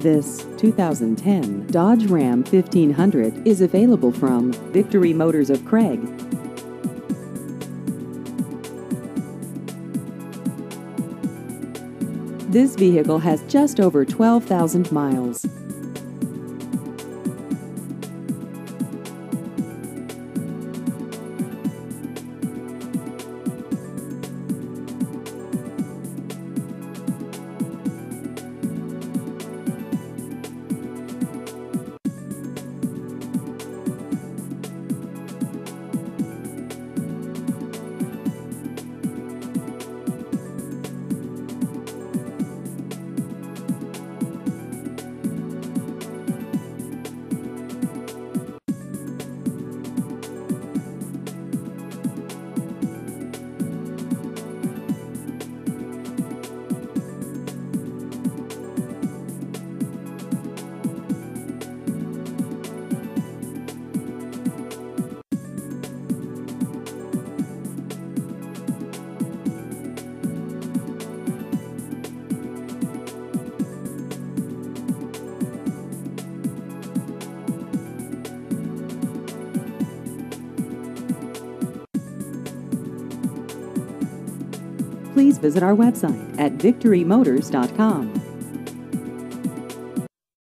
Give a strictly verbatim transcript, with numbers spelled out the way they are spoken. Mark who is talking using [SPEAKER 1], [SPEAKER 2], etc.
[SPEAKER 1] This two thousand ten Dodge Ram fifteen hundred is available from Victory Motors of Craig. This vehicle has just over twelve thousand miles. Please visit our website at victory motors dot com.